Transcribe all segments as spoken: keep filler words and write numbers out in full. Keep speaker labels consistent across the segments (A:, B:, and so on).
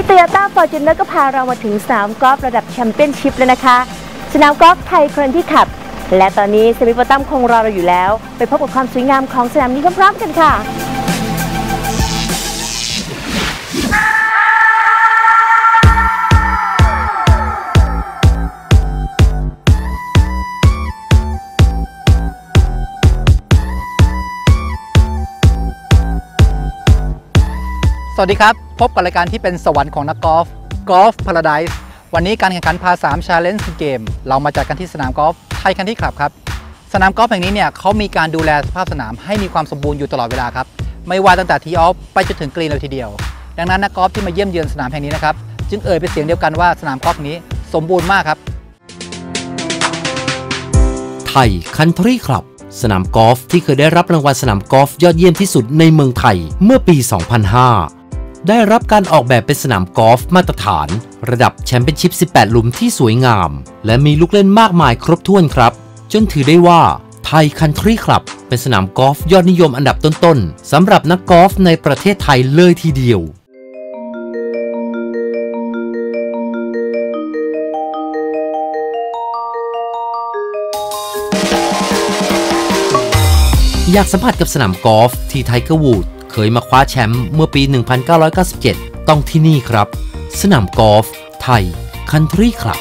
A: โตโยต้าฟอร์จูเนอร์ก็พาเรามาถึงสนามกอล์ฟระดับแชมเปี้ยนชิพแล้วนะคะสนามกอล์ฟไทยคันทรีคลับและตอนนี้เซมิโปรตัมคงรอเราอยู่แล้วไปพบกับความสวยงามของสนามนี้พร้อมๆกันค่ะ
B: สวัสดีครับพบกับรายการที่เป็นสวรรค์ของนักกอล์ฟ Golf Paradise วันนี้การแข่งขันพาสาม Challenge Game เรามาจัดกันที่สนามกอล์ฟไทยคันทรีคลับครับสนามกอล์ฟแห่งนี้เนี่ยเขามีการดูแลสภาพสนามให้มีความสมบูรณ์อยู่ตลอดเวลาครับไม่ว่าตั้งแต่ทีออฟไปจนถึงกรีนเลยทีเดียวดังนั้นนักกอล์ฟที่มาเยี่ยมเยือนสนามแห่งนี้นะครับจึงเอ่ยเป็นเสียงเดียวกันว่าสนามกอล์ฟนี้สมบูรณ์มากครับ
C: ไทยคันทรีคลับสนามกอล์ฟที่เคยได้รับรางวัลสนามกอล์ฟยอดเยี่ยมที่สุดในเมืองไทยเมื่อปี สองพันห้าได้รับการออกแบบเป็นสนามกอล์ฟมาตรฐานระดับแชมเปี้ยนชิพ สิบแปด หลุมที่สวยงามและมีลูกเล่นมากมายครบถ้วนครับจนถือได้ว่าไทยคันทรีคลับเป็นสนามกอล์ฟยอดนิยมอันดับต้นๆสำหรับนักกอล์ฟในประเทศไทยเลยทีเดียวอยากสัมผัสกับสนามกอล์ฟที่ไทเกอร์วูดเคยมาคว้าแชมป์เมื่อปี หนึ่งพันเก้าร้อยเก้าสิบเจ็ด ต้องที่นี่ครับสนามกอล์ฟไทยคันทรีคลับ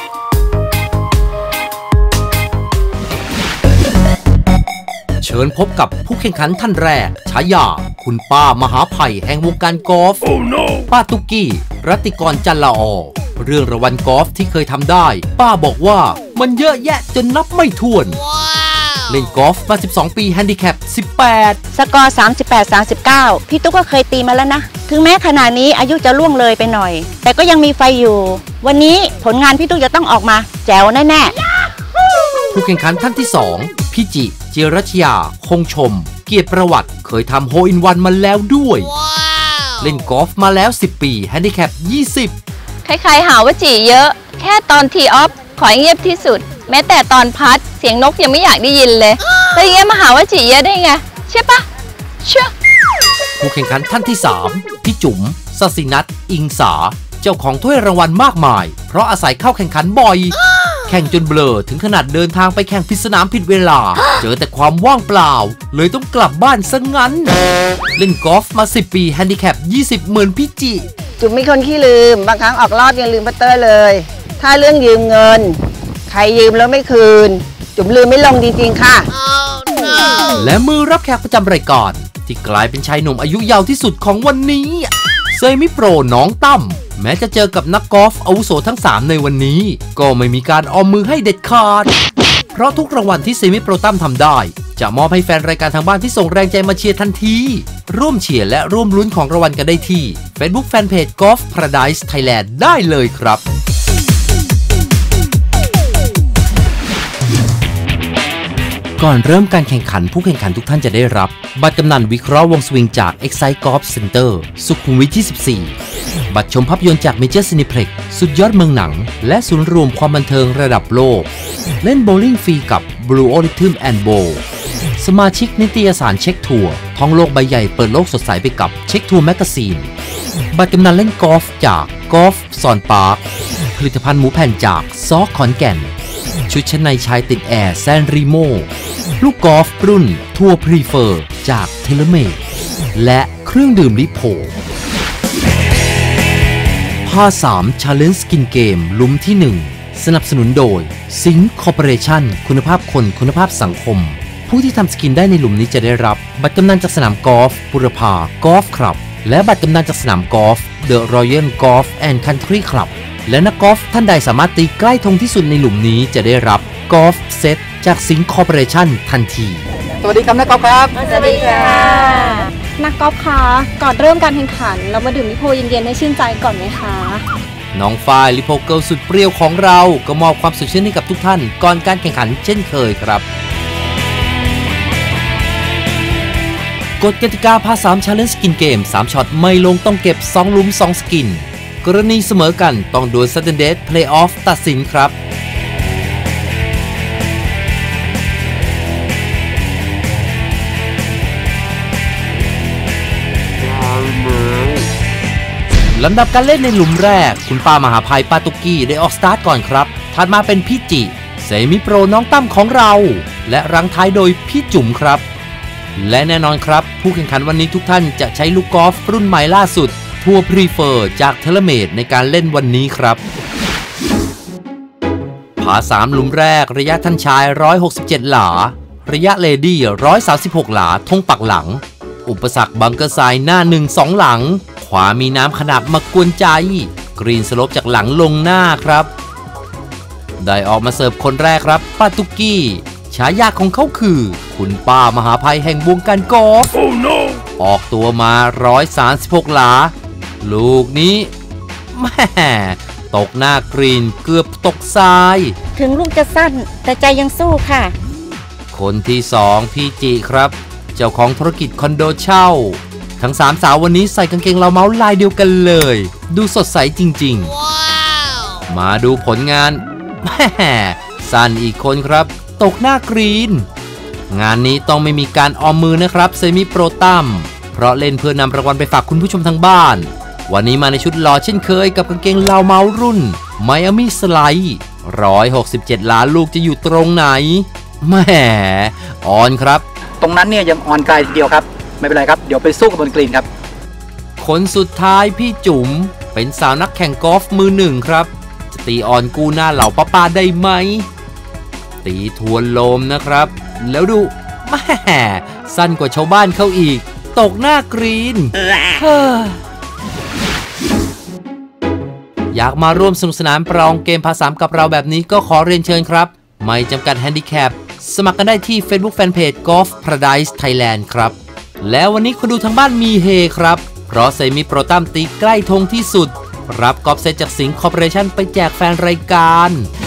C: เชิญพบกับผู้แข่งขันท่านแรกฉายาคุณป้ามหาภัยแห่งวงการกอล์ฟ oh, no. ป้าตุกกี้รัตติกรจันละออเรื่องรางวัลกอล์ฟที่เคยทำได้ป้าบอกว่ามันเยอะแยะจนนับไม่ถ้วน wow. เล่นกอล์ฟมาสิบสองปีแฮนดิแคปสิบแปด
D: สกอร์สามสิบแปด สามสิบเก้าพี่ตุ๊กก็เคยตีมาแล้วนะถึงแม้ขณะนี้อายุจะล่วงเลยไปหน่อยแต่ก็ยังมีไฟอยู่วันนี้ผลงานพี่ตุ๊กจะต้องออกมาแจ๋วแน่ๆ
C: ผู้แข่งขันท่านที่สองพี่จิเจรัชยาคงชมเกียรติประวัติเคยทำโฮอินวันมาแล้วด้วย wow. เล่นกอล์ฟมาแล้วสิบปีแฮนดิแคปยี่สิบ
E: ใครๆหาว่าจีเยอะแค่ตอนทีออฟขอเงียบที่สุดแม้แต่ตอนพัดเสียงนกยังไม่อยากได้ยินเลยแล้วยังมาหาว่าจีเยอะได้ไงใช่ปะเชื่อ
C: ผู้แข่งขันท่านที่สามพี่จุ๋มศศินัทอิงสาเจ้าของถ้วยรางวัลมากมายเพราะอาศัยเข้าแข่งขันบ่อยแข่งจนเบลอถึงขนาดเดินทางไปแข่งผิดสนามผิดเวลาเจอแต่ความว่างเปล่าเลยต้องกลับบ้านซะงั้นเล่นกอล์ฟมาสิบปีแฮนดิแคปยี่สิบเหมือนพี่จิ
D: จุ๋มมีคนขี้ลืมบางครั้งออกรอบยังลืมพัตเตอร์เลยถ้าเรื่องยืมเงินใครยืมแล้วไม่คืนจุ๋มลืมไม่ลงจริงๆค่ะ oh,
C: no. และมือรับแขกประจำรายการที่กลายเป็นชายหนุ่มอายุยาวที่สุดของวันนี้เซมิโปรน้องตั้มแม้จะเจอกับนักกอล์ฟอาวุโสทั้งสามในวันนี้ก็ไม่มีการออมมือให้เด็ดขาดเพราะทุกรางวัลที่เซมิโปรตั้มทำได้จะมอบให้แฟนรายการทางบ้านที่ส่งแรงใจมาเชียร์ทันทีร่วมเชียร์และร่วมลุ้นของรางวัลกันได้ที่ Facebook Fanpage Golf Paradise Thailand ได้เลยครับก่อนเริ่มการแข่งขันผู้แข่งขันทุกท่านจะได้รับบัตรกำนันวิเคราะห์วงสวิงจาก Excite Golf Center สุขุมวิท ยี่สิบสี่ บัตรชมภาพยนตร์จาก Major Cineplex สุดยอดเมืองหนังและศูนย์รวมความบันเทิงระดับโลกเล่นโบว์ลิ่งฟรีกับ Blue Rhythm and Bowl สมาชิกนิตยสารเช็คทัวร์ท่องโลกใบใหญ่เปิดโลกสดใสไปกับเช็คทัวร์แมกกาซีนบัตรกำนันเล่นกอล์ฟจากกอล์ฟซอนพาร์คผลิตภัณฑ์หมูแผ่นจากซอขอนแก่นชุดชั้นในชายติดแอร์แซนรีโมลูกกอล์ฟรุ่นทัวร์พรีเฟอร์จากเทเลเมดและเครื่องดื่มลิโพพาสาม Challenge Skin Game ลุ้มที่หนึ่งสนับสนุนโดยซิงค์คอร์ปอเรชั่นคุณภาพคนคุณภาพสังคมผู้ที่ทำสกินได้ในหลุมนี้จะได้รับบัตรกำนันจากสนามกอล์ฟบุรพากอล์ฟคลับและบัตรกำนันจากสนามกอล์ฟเดอะรอยัลกอล์ฟแอนด์คันทรีคลับและนักกอล์ฟท่านใดสามารถตีใกล้ธงที่สุดในหลุมนี้จะได้รับกอล์ฟเซตจากซิงค์คอร์ปอเรชั่นทันที
B: สวัสดีครับนักกอล์ฟครับ
E: สวัสดีค่ะ
F: นักกอล์ฟคะก่อนเริ่มการแข่งขันเรามาดื่มลิโพเย็นๆให้ชื่นใจก่อนไหมคะ
C: น้องฝ้ายลิโพเกิลสุดเปรี้ยวของเราก็มอบความสดชื่นให้กับทุกท่านก่อนการแข่งขันเช่นเคยครับกฎกติกาพาสาม Challenge Skin Game สามช็อตไม่ลงต้องเก็บสองหลุมสองสกินกรณีเสมอกันต้องดวล Sudden Death Playoff ตัดสินครับลำดับการเล่นในหลุมแรกคุณป้ามหาภัยปาตุกี้ได้ออกสตาร์ทก่อนครับถัดมาเป็นพี่จิเซมิโปรน้องตั้มของเราและรังท้ายโดยพี่จุ๋มครับและแน่นอนครับผู้แข่งขันวันนี้ทุกท่านจะใช้ลูกกอล์ฟรุ่นใหม่ล่าสุดทัวร์พรีเฟอร์จากเทเลเมดในการเล่นวันนี้ครับผาสามหลุมแรกระยะท่านชายหนึ่งร้อยหกสิบเจ็ดหลาระยะเลดี้หนึ่งร้อยสามสิบหกหลาทงปักหลังอุปสรรคบังเกอร์ไซด์หน้าหนึ่ง สองหลังขวามีน้ำขนาดมากวนใจกรีนสโลปจากหลังลงหน้าครับได้ออกมาเสิร์ฟคนแรกครับป้าตุกกี้ฉายาของเขาคือคุณป้ามหาภัยแห่งวงการกอล์ฟ oh, no. ออกตัวมาหนึ่งร้อยสามสิบหกหลาลูกนี้แม่ตกหน้ากรีนเกือบตกทราย
D: ถึงลูกจะสั้นแต่ใจยังสู้ค่ะ
C: คนที่สองพี่จิครับเจ้าของธุรกิจคอนโดเช่าทั้งสามสาววันนี้ใส่กางเกงลายเมาส์ลายเดียวกันเลยดูสดใสจริงๆ wow. มาดูผลงานแม่สั้นอีกคนครับตกหน้ากรีนงานนี้ต้องไม่มีการออมมือนะครับเซมิโปรตั้มเพราะเล่นเพื่อนำรางวัลไปฝากคุณผู้ชมทางบ้านวันนี้มาในชุดหล่อเช่นเคยกับกางเกงลายเมาส์รุ่นไมอามี่สไลด์หนึ่งร้อยหกสิบเจ็ดล้านลูกจะอยู่ตรงไหนแหมออนครับ
B: ตรงนั้นเนี่ยยังออนไกลทีเดียวครับไม่เป็นไรครับเดี๋ยวไปสู้กับบนกรีนครับ
C: คนสุดท้ายพี่จุ๋มเป็นสาวนักแข่งกอล์ฟมือหนึ่งครับจะตีออนกู้หน้าเหล่าป้าป้าได้ไหมตีทวนลมนะครับแล้วดูแม่สั้นกว่าชาวบ้านเขาอีกตกหน้ากรีน อยากมาร่วมสนุกสนานประลองเกมภาษากับเราแบบนี้ก็ขอเรียนเชิญครับไม่จำกัดแฮนดิแคปสมัครกันได้ที่ Facebook Fanpage Golf Paradise Thailand ครับแล้ววันนี้คนดูทางบ้านมีเฮครับเพราะเซมิโปรตั้มตีใกล้ธงที่สุดรับกอล์ฟเซตจากสิงห์คอร์ปอเรชั่นไปแจกแฟนรายการ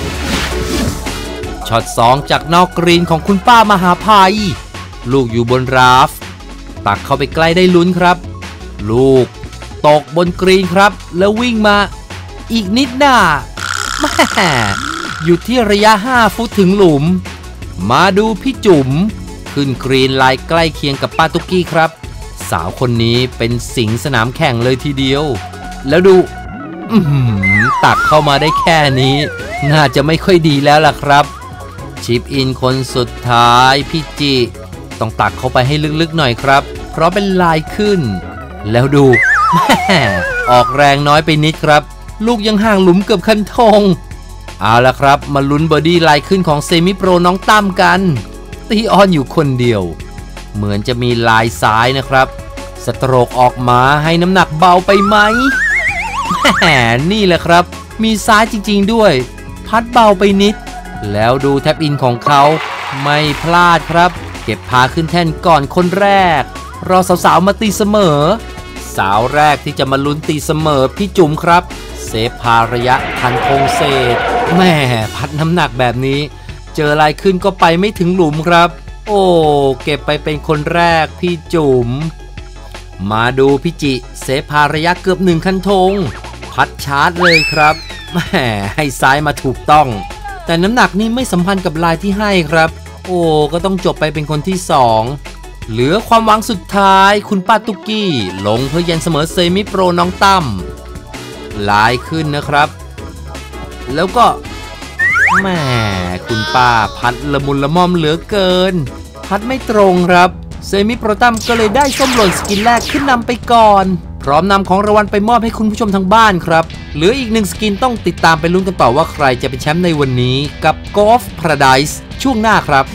C: ช็อตสองจากนอกกรีนของคุณป้ามหาภัยลูกอยู่บนราฟตักเข้าไปใกล้ได้ลุ้นครับลูกตกบนกรีนครับแล้ววิ่งมาอีกนิดหน้าแม่อยู่ที่ระยะห้าฟุตถึงหลุมมาดูพี่จุ๋มขึ้นกรีนลายใกล้เคียงกับป้าตุกกี้ครับสาวคนนี้เป็นสิงห์สนามแข่งเลยทีเดียวแล้วดูตักเข้ามาได้แค่นี้น่าจะไม่ค่อยดีแล้วล่ะครับชิปอินคนสุดท้ายพี่จิต้องตักเข้าไปให้ลึกๆหน่อยครับเพราะเป็นลายขึ้นแล้วดูแม่ออกแรงน้อยไปนิดครับลูกยังห่างหลุมเกือบคันธงเอาละครับมาลุ้นเบอร์ดี้ลายขึ้นของเซมิโปรน้องตั้มกันตีออนอยู่คนเดียวเหมือนจะมีลายซ้ายนะครับสโตรกออกมาให้น้ำหนักเบาไปไหมแหมนี่แหละครับมีซ้ายจริงๆด้วยพัดเบาไปนิดแล้วดูแท็บอินของเขาไม่พลาดครับเก็บพาขึ้นแท่นก่อนคนแรกรอสาวๆมาตีเสมอสาวแรกที่จะมาลุ้นตีเสมอพี่จุ๋มครับเซฟพาระยะทันคงเศษแม่พัดน้ำหนักแบบนี้เจอลายขึ้นก็ไปไม่ถึงหลุมครับโอ้เก็บไปเป็นคนแรกพี่จุ๋มมาดูพี่จิเซฟพาระยะเกือบหนึ่งคันธงพัดชาร์จเลยครับแม่ให้ซ้ายมาถูกต้องแต่น้ำหนักนี่ไม่สัมพันธ์กับลายที่ให้ครับโอ้ก็ต้องจบไปเป็นคนที่สองเหลือความหวังสุดท้ายคุณป้าตุกกี้ลงเพื่อยันเสมอเซมิโปรน้องตั้มลายขึ้นนะครับแล้วก็แม่คุณป้าพัดละมุนละม่อมเหลือเกินพัดไม่ตรงครับเซมิโปรตั้มก็เลยได้ส้มหล่นสกินแรกขึ้นนำไปก่อนพร้อมนำของรางวัลไปมอบให้คุณผู้ชมทางบ้านครับเหลืออีกหนึ่งสกินต้องติดตามไปลุ้นกันต่อว่าใครจะเป็นแชมป์ในวันนี้กับ Golf Paradise ช่วงหน้าครับ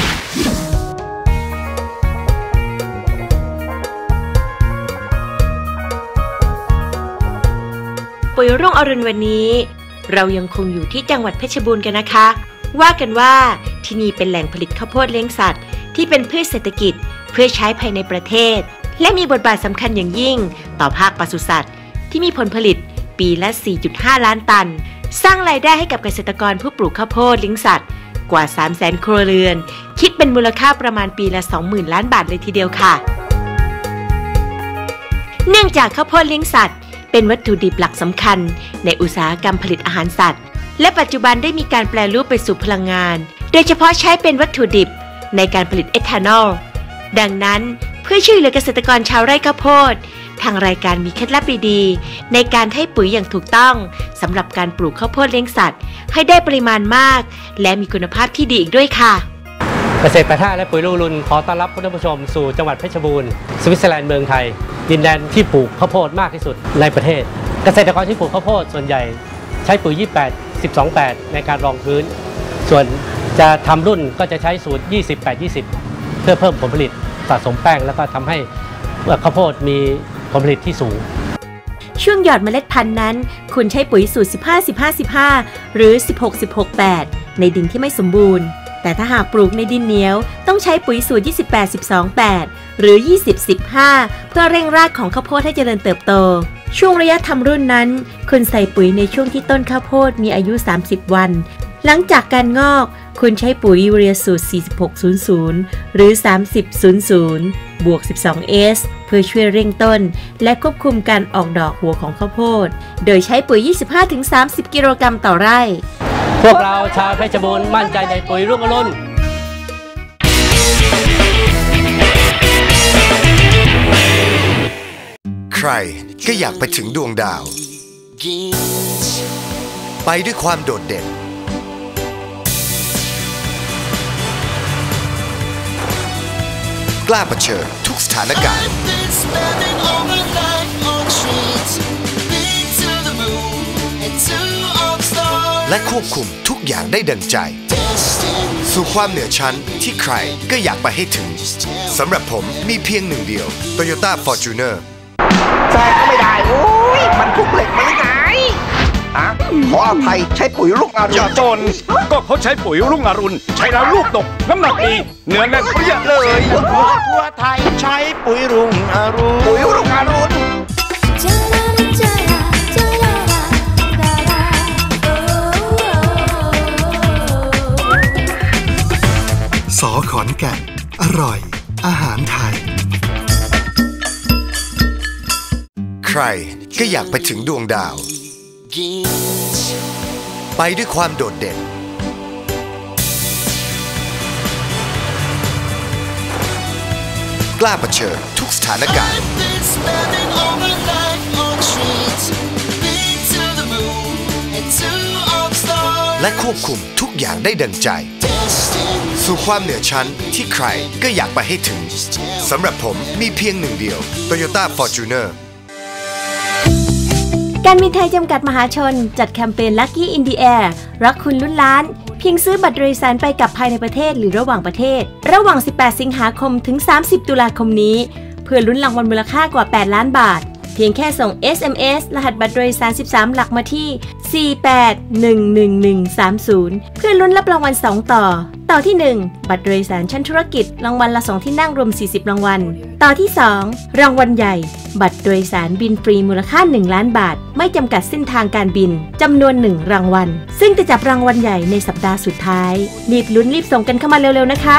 A: ปุ๋ยรุ่งอรุณวันนี้เรายังคงอยู่ที่จังหวัดเพชรบูรณ์กันนะคะว่ากันว่าที่นี่เป็นแหล่งผลิตข้าวโพดเลี้ยงสัตว์ที่เป็นพืชเศรษฐกิจเพื่อใช้ภายในประเทศและมีบทบาทสำคัญอย่างยิ่งต่อภาคปศุสัตว์ที่มีผลผลิตปีละ สี่จุดห้า ล้านตันสร้างรายได้ให้กับเกษตรกรผู้ปลูกข้าวโพดเลี้ยงสัตว์กว่า สามแสน ครัวเรือนคิดเป็นมูลค่าประมาณปีละ สองหมื่น ล้านบาทเลยทีเดียวค่ะเนื่องจากข้าวโพดเลี้ยงสัตว์เป็นวัตถุดิบหลักสำคัญในอุตสาหกรรมผลิตอาหารสัตว์และปัจจุบันได้มีการแปรรูปไปสู่พลังงานโดยเฉพาะใช้เป็นวัตถุดิบในการผลิตเอทานอลดังนั้นเพื่อช่วยเหลือเกษตรกรชาวไร่ข้าวโพดทางรายการมีเคล็ดลับดีๆในการให้ปุ๋ยอย่างถูกต้องสำหรับการปลูกข้าวโพดเลี้ยงสัตว์ให้ได้ปริมาณมากและมีคุณภาพที่ดีอีกด้วยค่ะ
G: เกษตรแปดสิบห้าและปุ๋ยรุ่งอรุณขอต้อนรับท่านผู้ชมสู่จังหวัดเพชรบูรณ์สวิตเซอร์แลนด์เมืองไทยดินแดนที่ปลูกข้าวโพดมากที่สุดในประเทศเกษตรกรที่ปลูกข้าวโพดส่วนใหญ่ใช้ปุ๋ยยี่สิบแปด สิบสอง แปดในการรองพื้นส่วนจะทำรุ่นก็จะใช้สูตรยี่สิบ แปด ยี่สิบเพื่อเพิ่มผลผลิตสะสมแป้งแล้วก็ทำให้ข้าวโพดมีผลผลิตที่สูง
A: ช่วงหยอดเมล็ดพันธุ์นั้นคุณใช้ปุ๋ยสูตรสิบห้า สิบห้า สิบห้าหรือสิบหก สิบหก แปดในดินที่ไม่สมบูรณ์แต่ถ้าหากปลูกในดินเหนียวต้องใช้ปุ๋ยสูตรยี่สิบแปด สิบสอง แปดหรือยี่สิบ สิบห้าเพื่อเร่งรากของข้าวโพดให้เจริญเติบโตช่วงระยะทำรุ่นนั้นคุณใส่ปุ๋ยในช่วงที่ต้นข้าวโพดมีอายุสามสิบวันหลังจากการงอกคุณใช้ปุ๋ยยูเรียสูตรสี่สิบหก ศูนย์ ศูนย์หรือสามสิบ ศูนย์ ศูนย์บวก สิบสอง เอส เพื่อช่วยเร่งต้นและควบคุมการออกดอกหัวของข้าวโพดโดยใช้ปุ๋ย ยี่สิบห้าถึงสามสิบ กิโลกรัมต่อไร่
G: พวกเราชาวเพชรบูรณ์มั่นใจในปุ๋ยรุ่งอรุณ
H: ใครก็อยากไปถึงดวงดาวไปด้วยความโดดเด่นกล้าเผชิญทุกสถานการณ์และควบคุมทุกอย่างได้ดังใจสู่ความเหนือชั้นที่ใครก็อยากไปให้ถึงสำหรับผมมีเพียงหนึ่งเดียว Toyota Fortuner
I: แซงก็ไม่ได้โอ้ยมันทุกเหล็กมันเลยไงอ่ะขออภัยใช้ปุ๋ยรุ่งอรุณ
J: อย่าจนก็เขาใช้ปุ๋ยรุ่งอรุณใช้แล้วลูกดกน้ำหนักดีเนื้อแน่นเปรี้ยเลย
I: ทั่วไทยใช้ปุ๋ยรุ่งอรุณปุ๋ยรุ่งอรุณ
H: สอขอนแก่นอร่อยอาหารไทยใครก็อยากไปถึงดวงดาวไปด้วยความโดดเด่นกล้าเผชิญทุกสถานการณ์และควบคุมทุกอย่างได้ดังใจสู่ความเหนือชั้นที่ใครก็อยากไปให้ถึงสำหรับผมมีเพียงหนึ่งเดียว Toyota Fortuner
A: การบินไทยจำกัดมหาชนจัดแคมเปญ Lucky in the Air รักคุณลุ้นล้านเพียงซื้อบัตรโดยสารไปกับภายในประเทศหรือระหว่างประเทศระหว่างสิบแปดสิงหาคมถึงสามสิบตุลาคมนี้เพื่อลุ้นรางวัลมูลค่ากว่าแปดล้านบาทเพียงแค่ส่ง เอส เอ็ม เอส รหัสบัตรโดยสารสิบสามหลักมาที่สี่ แปด หนึ่ง หนึ่ง หนึ่ง สาม ศูนย์เพื่อลุ้นรับรางวัลสองต่อต่อที่หนึ่งบัตรโดยสารชั้นธุรกิจรางวัลละสองที่นั่งรวมสี่สิบรางวัลต่อที่สองรางวัลใหญ่บัตรโดยสารบินฟรีมูลค่าหนึ่งล้านบาทไม่จำกัดเส้นทางการบินจำนวนหนึ่งรางวัลซึ่งจะจับรางวัลใหญ่ในสัปดาห์สุดท้ายรีบลุ้นรีบส่งกันเข้ามาเร็วๆนะคะ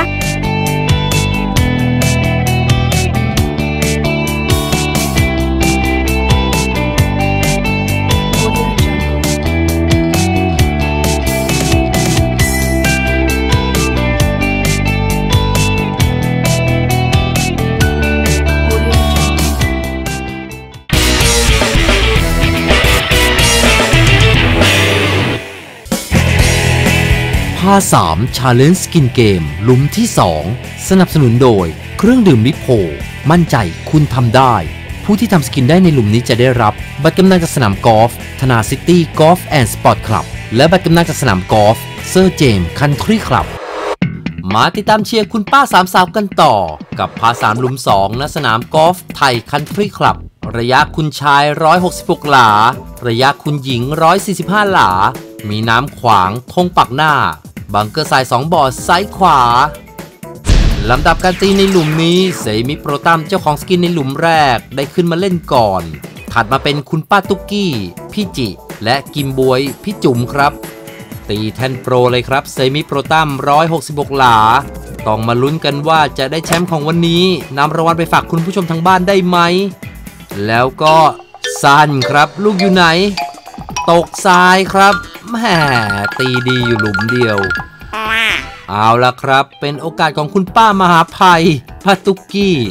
C: พาสาม Challenge Skin Game หลุมที่สองสนับสนุนโดยเครื่องดื่มลิโพมั่นใจคุณทำได้ผู้ที่ทำสกินได้ในหลุมนี้จะได้รับบัตรกำนันจากสนามกอล์ฟธนาซิตี้กอล์ฟแอนด์สปอร์ตคลับและบัตรกำนันจากสนามกอล์ฟเซอร์เจมส์คันทรีคลับมาติดตามเชียร์คุณป้าสามสาวกันต่อกับพาสามหลุมสองณสนามกอล์ฟไทยคันทรีคลับระยะคุณชายหนึ่งร้อยหกสิบหกหลาระยะคุณหญิงหนึ่งร้อยสี่สิบห้าหลามีน้ำขวางธงปักหน้าบังเกอร์ทรายสองบ่อซ้ายขวาลำดับการตีในหลุมนี้เซมิโปรตัมเจ้าของสกินในหลุมแรกได้ขึ้นมาเล่นก่อนถัดมาเป็นคุณป้าตุ๊กกี้พี่จิและกิมบวยพี่จุ๋มครับตีแท่นโปรเลยครับเซมิโปรตัมหนึ่งร้อยหกสิบหกหลาต้องมาลุ้นกันว่าจะได้แชมป์ของวันนี้นำรางวัลไปฝากคุณผู้ชมทางบ้านได้ไหมแล้วก็สั้นครับลูกอยู่ไหนตกทรายครับแหมตีดีอยู่หลุมเดียวเอาล่ะครับเป็นโอกาสของคุณป้ามหาภัยป้าตุ๊กกี้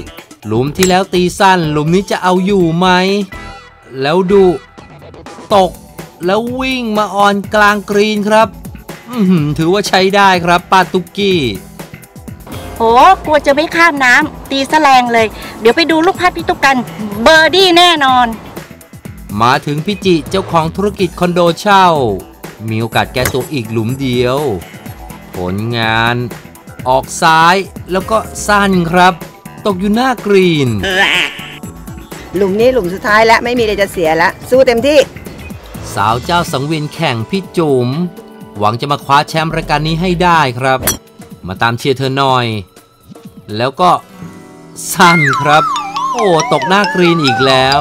C: หลุมที่แล้วตีสั้นหลุมนี้จะเอาอยู่ไหมแล้วดูตกแล้ววิ่งมาออนกลางกรีนครับอือหือถือว่าใช้ได้ครับป้าตุ๊กกี้
D: โหกลัวจะไม่ข้ามน้ำตีแสลงเลยเดี๋ยวไปดูลูกพัดพี่ตุ๊กกันเบอร์ดี้แน่นอน
C: มาถึงพี่จิเจ้าของธุรกิจคอนโดเช่ามีโอกาสแก้ตัวอีกหลุมเดียวผลงานออกซ้ายแล้วก็สั้นครับตกอยู่หน้ากรีน
K: หลุมนี้หลุมสุดท้ายแล้วไม่มีอะไรจะเสียแล้วสู้เต็มที่
C: สาวเจ้าสังเวียนแข่งพี่จุ๋มหวังจะมาคว้าแชมป์รายการนี้ให้ได้ครับมาตามเชียร์เธอหน่อยแล้วก็สั้นครับโอ้ตกหน้ากรีนอีกแล้ว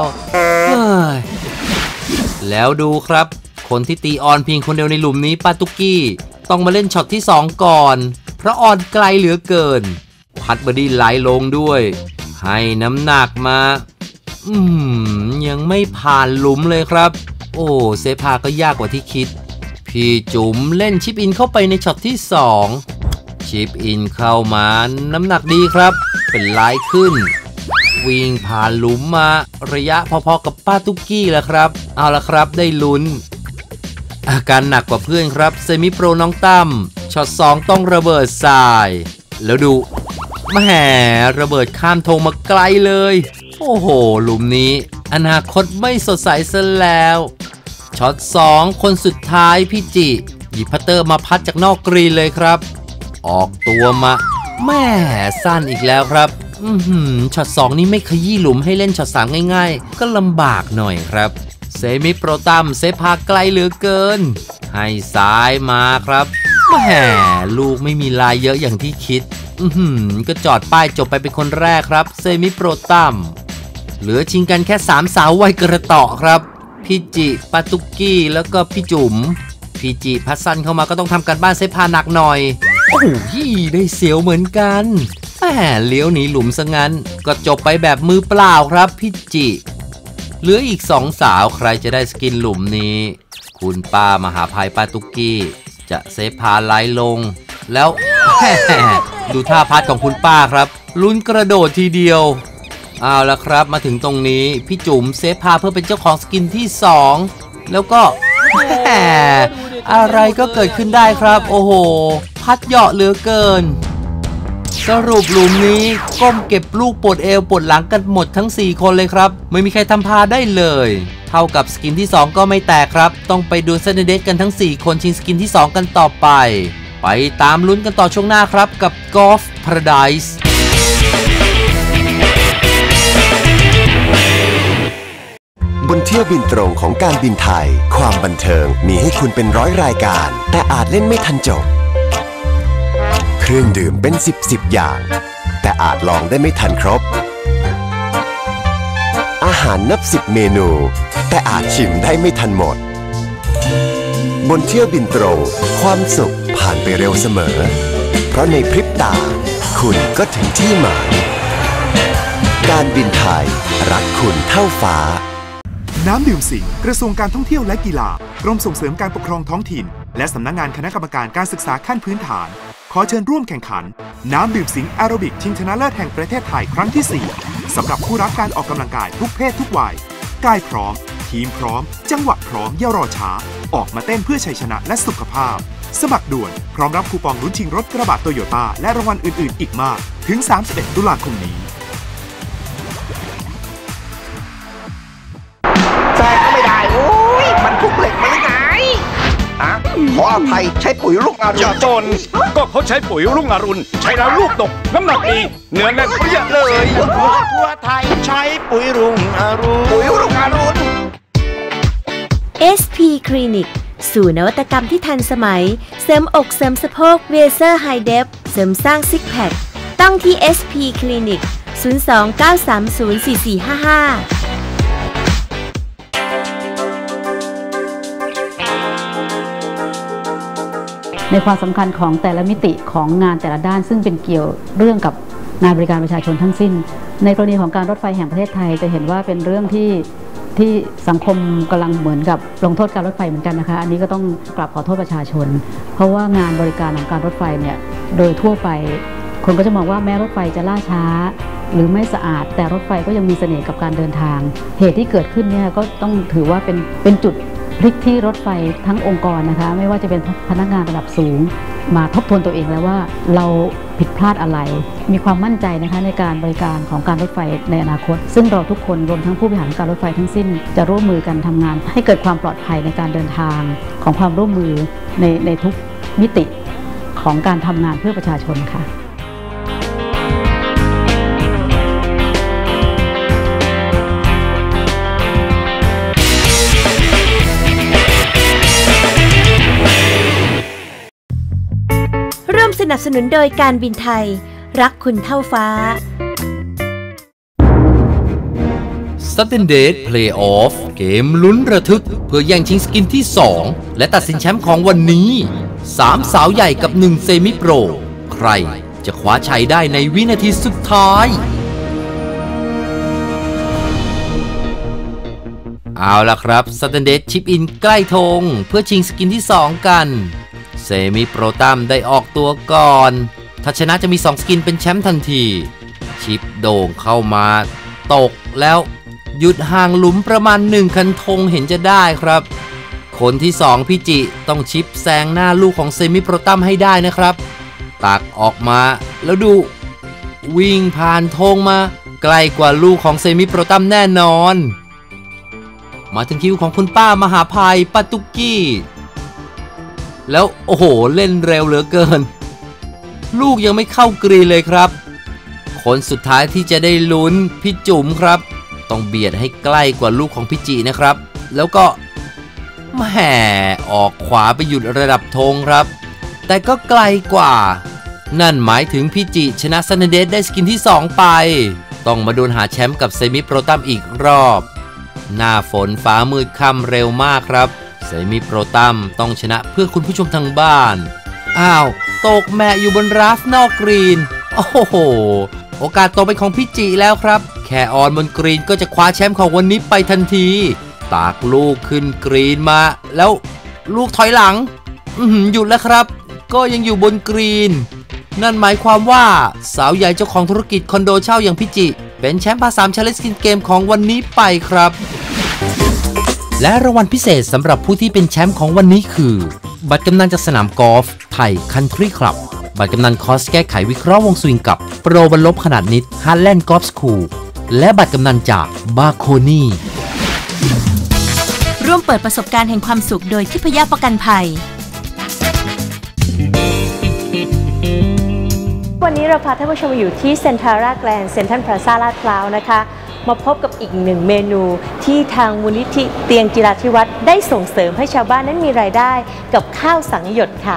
C: แล้วดูครับคนที่ตีออนเพียงคนเดียวในหลุมนี้ป้าตุ๊กกี้ต้องมาเล่นช็อตที่สองก่อนเพราะออนไกลเหลือเกินพัดเบอร์ดี้ไหลลงด้วยให้น้ำหนักมาอืมยังไม่ผ่านหลุมเลยครับโอ้เซพาก็ยากกว่าที่คิดพี่จุ๋มเล่นชิปอินเข้าไปในช็อตที่สองชิปอินเข้ามาน้ำหนักดีครับเป็นไลน์ขึ้นวิ่งผ่านหลุมมาระยะพอๆกับป้าตุ๊กกี้แหละครับเอาละครับได้ลุ้นอาการหนักกว่าเพื่อนครับเซมิโปรน้องตั้มช็อตสองต้องระเบิดทรายแล้วดูแหมระเบิดข้ามธงมาไกลเลยโอ้โหหลุมนี้อนาคตไม่สดใสซะแล้วช็อตสองคนสุดท้ายพี่จิหยิบพัตเตอร์มาพัดจากนอกกรีนเลยครับออกตัวมาแม่สั้นอีกแล้วครับอือหือช็อตสองนี้ไม่ขยี้หลุมให้เล่นช็อตสามง่ายๆก็ลำบากหน่อยครับเซมิโปรตัมเซพาไกลเหลือเกินให้ซ้ายมาครับแหมลูกไม่มีลายเยอะอย่างที่คิดอือหือก็จอดป้ายจบไปเป็นคนแรกครับเซมิโปรตัมเหลือชิงกันแค่สามสาววัยกระเตาะครับพี่จิปาตุกกี้แล้วก็พี่จุ๋มพี่จิพัดสั้นเข้ามาก็ต้องทำการบ้านเซพาหนักหน่อยโอ้โหได้เสียวเหมือนกันแหมเลี้ยวหนีหลุมซะงั้นก็จบไปแบบมือเปล่าครับพี่จิเหลืออีกสองสาวใครจะได้สกินหลุมนี้คุณป้ามหาภัยปาตุกกี้จะเซพาไล่ลงแล้วดูท่าพัดของคุณป้าครับลุ้นกระโดดทีเดียวเอาละครับมาถึงตรงนี้พี่จุ๋มเซพาเพื่อเป็นเจ้าของสกินที่สองแล้วก็แหมอะไรก็เกิดขึ้นได้ครับโอ้โหพัดเหยาะเหลือเกินสรุปหลุมนี้ก้มเก็บลูกปวดเอวปวดหลังกันหมดทั้งสี่คนเลยครับไม่มีใครทำพาได้เลยเท่ากับสกินที่สองก็ไม่แตกครับต้องไปดูเซนเดตกันทั้งสี่คนชิงสกินที่สองกันต่อไปไปตามลุ้นกันต่อช่วงหน้าครับกับ Golf Paradise
H: บนเที่ยวบินตรงของการบินไทยความบันเทิงมีให้คุณเป็นร้อยรายการแต่อาจเล่นไม่ทันจบเครื่องดื่มเป็นสิบสิบอย่างแต่อาจลองได้ไม่ทันครบอาหารนับสิบเมนูแต่อาจชิมได้ไม่ทันหมดบนเที่ยวบินตรงความสุขผ่านไปเร็วเสมอเพราะในพริบตาคุณก็ถึงที่หมายการบินไทยรักคุณเท่าฟ้า
L: น้ำดื่มสิงห์กระทรวงการท่องเที่ยวและกีฬากรมส่งเสริมการปกครองท้องถิ่นและสำนักงานคณะกรรมการการศึกษาขั้นพื้นฐานขอเชิญร่วมแข่งขันน้ำดื่มสิงห์แอโรบิกชิงชนะเลิศแห่งประเทศไทยครั้งที่สี่สำหรับผู้รักการออกกำลังกายทุกเพศทุกวัยกายพร้อมทีมพร้อมจังหวะพร้อมอย่ารอช้าออกมาเต้นเพื่อชัยชนะและสุขภาพสมัครด่วนพร้อมรับคูปองลุ้นชิงรถกระบะโตโยต้าและรางวัลอื่นๆอีกมากถึงสามสิบเอ็ดตุลาคมนี้
I: แต่ก็ไม่ได้โอ้ยมันทุกเหล็กมันเลยไงอ่ะขออภัยใช้ปุ๋ยรุ่งอรุณ
J: อย่าจนก็เขาใช้ปุ๋ยรุ่งอรุณใช้แล้วลูกดกน้ำหนักดีเนื้อแน่นเปรี้ยเลย
I: ทั่วไทยใช้ปุ๋ยรุ่งอรุณปุ๋ยรุ่งอรุณ
A: เอส พี Clinic สู่นวัตกรรมที่ทันสมัยเสริมอกเสริมสะโพกเวเซอร์ไฮเดฟเสริมสร้างซิกแพคต้องที่ เอส พี Clinic ศูนย์ สอง เก้า สาม ศูนย์ สี่ สี่ ห้า ห้า
M: ในความสำคัญของแต่ละมิติของงานแต่ละด้านซึ่งเป็นเกี่ยวเรื่องกับงานบริการประชาชนทั้งสิ้นในกรณีของการรถไฟแห่งประเทศไทยจะเห็นว่าเป็นเรื่องที่ที่สังคมกำลังเหมือนกับลงโทษการรถไฟเหมือนกันนะคะอันนี้ก็ต้องกราบขอโทษประชาชนเพราะว่างานบริการของการรถไฟเนี่ยโดยทั่วไปคนก็จะมองว่าแม้รถไฟจะล่าช้าหรือไม่สะอาดแต่รถไฟก็ยังมีเสน่ห์กับการเดินทางเหตุที่เกิดขึ้นเนี่ยก็ต้องถือว่าเป็นเป็นจุดพลิกที่รถไฟทั้งองค์กรนะคะไม่ว่าจะเป็นพนักงานระดับสูงมาทบทวนตัวเองแล้วว่าเราผิดพลาดอะไรมีความมั่นใจนะคะในการบริการของการรถไฟในอนาคตซึ่งเราทุกคนรวมทั้งผู้บริหารการรถไฟทั้งสิ้นจะร่วมมือกันทำงานให้เกิดความปลอดภัยในการเดินทางของความร่วมมือในในทุกมิติของการทำงานเพื่อประชาชนค่ะ
A: ร่วมสนับสนุนโดยการบินไทยรักคุณเท่าฟ้า
C: Sudden Death Playoff เกมลุ้นระทึกเพื่อแย่งชิงสกินที่สองและตัดสินแชมป์ของวันนี้สามสาวใหญ่กับหนึ่งเซมิโปรใครจะคว้าชัยได้ในวินาทีสุดท้ายเอาล่ะครับ Sudden Death ชิปอินใกล้ธงเพื่อชิงสกินที่สองกันเซมิโปรตัมได้ออกตัวก่อนถ้าชนะจะมีสองสกินเป็นแชมป์ทันทีชิปโด่งเข้ามาตกแล้วหยุดห่างหลุมประมาณหนึ่งคันธงเห็นจะได้ครับคนที่สองพี่จิต้องชิปแซงหน้าลูกของเซมิโปรตัมให้ได้นะครับตักออกมาแล้วดูวิ่งผ่านธงมาไกลกว่าลูกของเซมิโปรตัมแน่นอนมาถึงคิวของคุณป้ามหาภัยป้าตุ๊กกี้แล้วโอ้โหเล่นเร็วเหลือเกินลูกยังไม่เข้ากรีนเลยครับคนสุดท้ายที่จะได้ลุ้นพี่จุ๋มครับต้องเบียดให้ใกล้กว่าลูกของพี่จินะครับแล้วก็แหมออกขวาไปหยุดระดับธงครับแต่ก็ไกลกว่านั่นหมายถึงพี่จิชนะซันเดสได้สกินที่สองไปต้องมาดวลหาแชมป์กับเซมิโปรตัมอีกรอบหน้าฝนฟ้ามืดค่ำเร็วมากครับเซมิโปรตัมต้องชนะเพื่อคุณผู้ชมทางบ้านอ้าวตกแม่อยู่บนราฟนอกกรีนโอ้โหโอกาสตกเป็นของพี่จิแล้วครับแค่ออนบนกรีนก็จะคว้าแชมป์ของวันนี้ไปทันทีตากลูกขึ้นกรีนมาแล้วลูกถอยหลังอื้อหือหยุดแล้วครับก็ยังอยู่บนกรีนนั่นหมายความว่าสาวใหญ่เจ้าของธุรกิจคอนโดเช่าอย่างพี่จิเป็นแชมป์พาสาม Challenge Skin Game ของวันนี้ไปครับและรางวัลพิเศษสำหรับผู้ที่เป็นแชมป์ของวันนี้คือบัตรกำนันจากสนามกอล์ฟไทยคันทรีคลับบัตรกำนันคอร์สแก้ไขวิเคราะห์วงสวิงกับโปรบรรลบขนาดนิดฮาร์แลนด์กอล์ฟสคูลและบัตรกำนันจากบาโคนี่
A: ร่วมเปิดประสบการณ์แห่งความสุขโดยทิพยประกันภัยวันนี้เราพาท่านผู้ชมอยู่ที่เซ็นทรัลแกรนด์เซ็นทรัลพลาซ่าลาดพร้าวนะคะมาพบกับอีกหนึ่งเมนูที่ทางมูลนิธิเตียงจิราธิวัฒน์ได้ส่งเสริมให้ชาวบ้านนั้นมีรายได้กับข้าวสังหยดค่ะ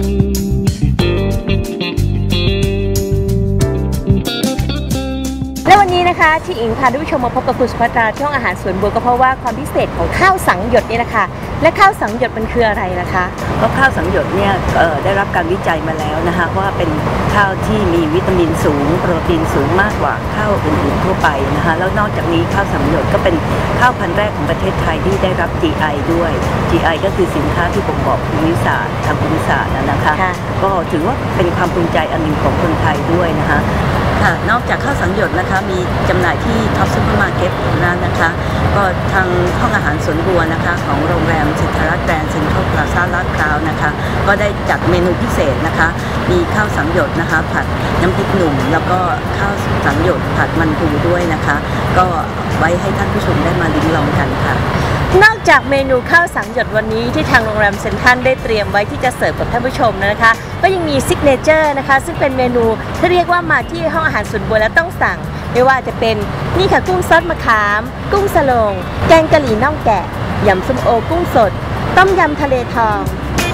A: และวันนี้นะคะที่อิงพาท่านผู้ชมมาพบกับคุณสุภัตราที่ห้องอาหารสวนบัวก็เพราะว่าความพิเศษของข้าวสังหยดนี่นะคะและข้าวสังหยดมันคืออะไรนะคะ
N: เพราะข้าวสังหยดเนี่ยได้รับการวิจัยมาแล้วนะคะว่าเป็นข้าวที่มีวิตามินสูงโปรตีนสูงมากกว่าข้าวอื่นๆทั่วไปนะคะแล้วนอกจากนี้ข้าวสังหยดก็เป็นข้าวพันธุ์แรกของประเทศไทยที่ได้รับ จี ไอ ด้วย จี ไอ ก็คือสินค้าที่บ่งบอกภูมิศาสตร์ทางภูมิศาสตร์นะคะก็ถือว่าเป็นความภูมิใจอันหนึ่งของคนไทยด้วยนะคะนอกจากข้าวสังหยดนะคะมีจำหน่ายที่ท็อปซูเปอร์มาร์เก็ตนั้นนะคะก็ทางห้องอาหารสวนบัวนะคะของโรงแรมเซ็นทรัลแกรนด์เซ็นทรัลพลาซ่าลาดพร้าวนะคะก็ได้จัดเมนูพิเศษนะคะมีข้าวสังหยดนะคะผัดน้ำพริกหนุ่มแล้วก็ข้าวสังหยดผัดมันปูด้วยนะคะก็ไว้ให้ท่านผู้ชมได้มาลิ้มลองกันค่ะ
A: นอกจากเมนูข้าวสังหยดวันนี้ที่ทางโรงแรมเซ็นทรัลได้เตรียมไว้ที่จะเสิร์ฟกับท่านผู้ชมนะคะก็ยังมีซิกเนเจอร์นะคะซึ่งเป็นเมนูที่เรียกว่ามาที่ห้องอาหารสวนบัวแล้วต้องสั่งไม่ว่าจะเป็นนี่ค่ะกุ้งซอสมะขามกุ้งสโลงแกงกะหรี่น่องแกะยำส้มโอกุ้งสดต้มยำทะเลทอง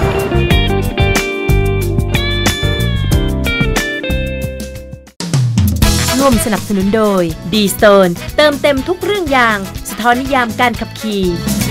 A: ร่วมสนับสนุนโดย D-Stone เติมเต็มทุกเรื่องยางสะท้อนนิยามการขับขี่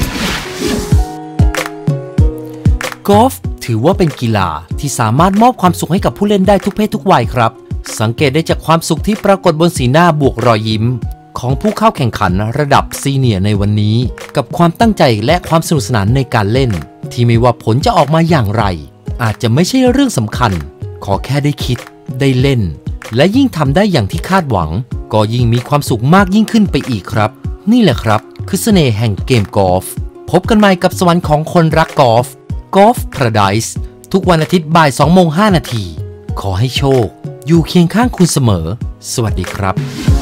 C: กอล์ฟถือว่าเป็นกีฬาที่สามารถมอบความสุขให้กับผู้เล่นได้ทุกเพศทุกวัยครับสังเกตได้จากความสุขที่ปรากฏบนสีหน้าบวกรอยยิ้มของผู้เข้าแข่งขันระดับซีเนียร์ในวันนี้กับความตั้งใจและความสนุกสนานในการเล่นที่ไม่ว่าผลจะออกมาอย่างไรอาจจะไม่ใช่เรื่องสำคัญขอแค่ได้คิดได้เล่นและยิ่งทำได้อย่างที่คาดหวังก็ยิ่งมีความสุขมากยิ่งขึ้นไปอีกครับนี่แหละครับคือเสน่ห์แห่งเกมกอล์ฟพบกันใหม่กับสวรรค์ของคนรักกอล์ฟ Golf Paradise ทุกวันอาทิตย์บ่ายสองโมงห้านาทีขอให้โชคอยู่เคียงข้างคุณเสมอสวัสดีครับ